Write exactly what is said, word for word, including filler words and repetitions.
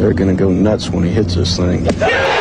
they're going to go nuts when he hits this thing.